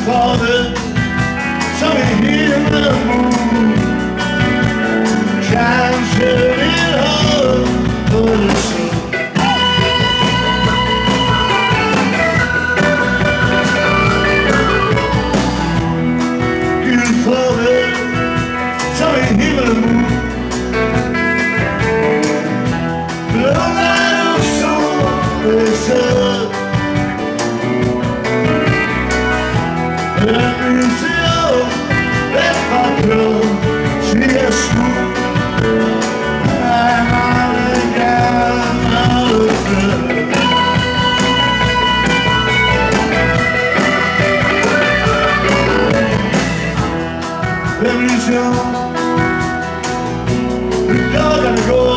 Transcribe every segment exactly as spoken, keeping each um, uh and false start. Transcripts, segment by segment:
Father, so we hear the moon shines it all for the sun. Good Father, so we hear the moon blow out of soul the sun. La misión del patrón sigue su la misión del go.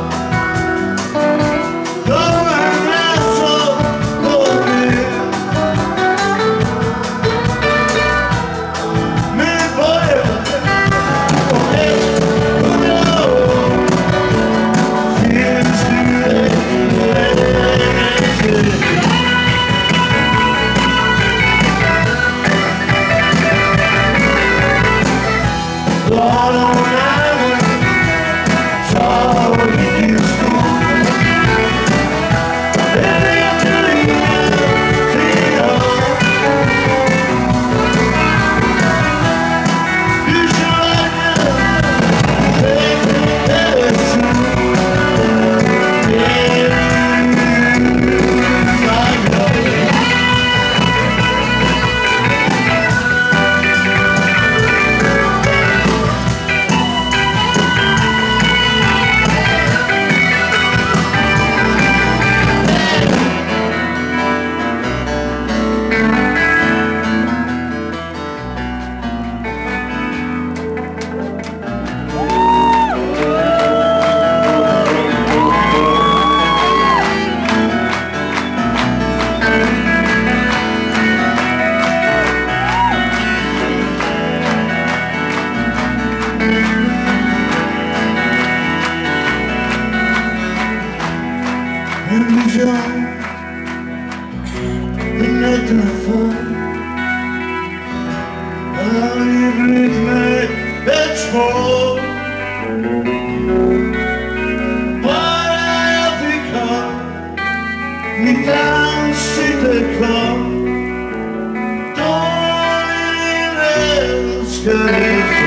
Religion, nothing fun. How you breathe me, that's more. What I have become, me down, see the club. Don't let sky.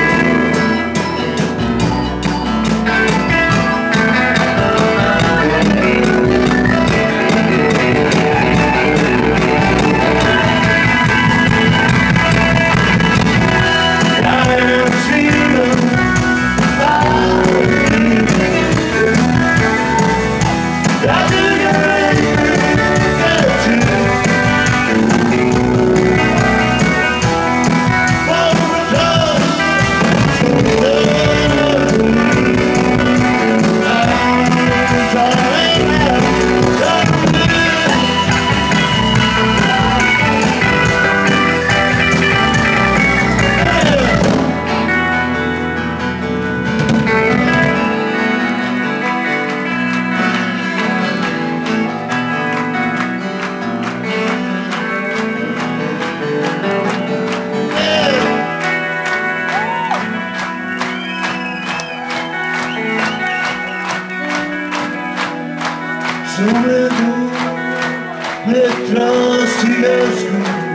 Sobre tú, detrás y escondido.